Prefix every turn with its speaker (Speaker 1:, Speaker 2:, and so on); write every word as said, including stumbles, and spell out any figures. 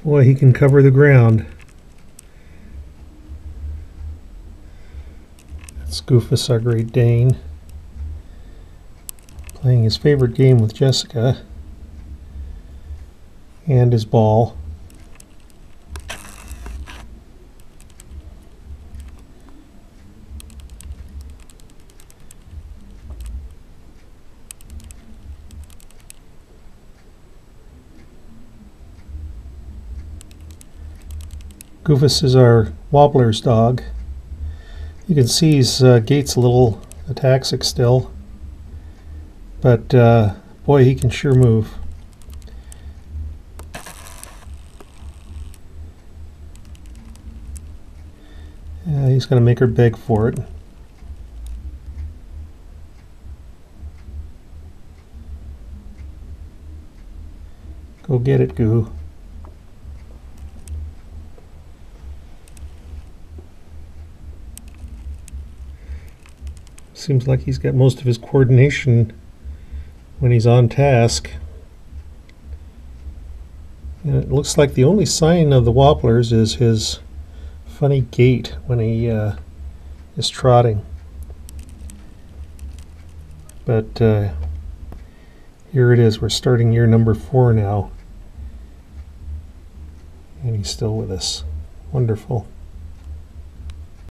Speaker 1: Boy, he can cover the ground. That's Goofus, our Great Dane, playing his favorite game with Jessica and his ball. Goofus is our Wobblers dog. You can see his uh, gait's a little ataxic still, but uh, boy, he can sure move. Yeah, he's going to make her beg for it. Go get it, Goo. Seems like he's got most of his coordination when he's on task. And it looks like the only sign of the Wobblers is his funny gait when he uh, is trotting. But uh, here it is. We're starting year number four now. And he's still with us. Wonderful.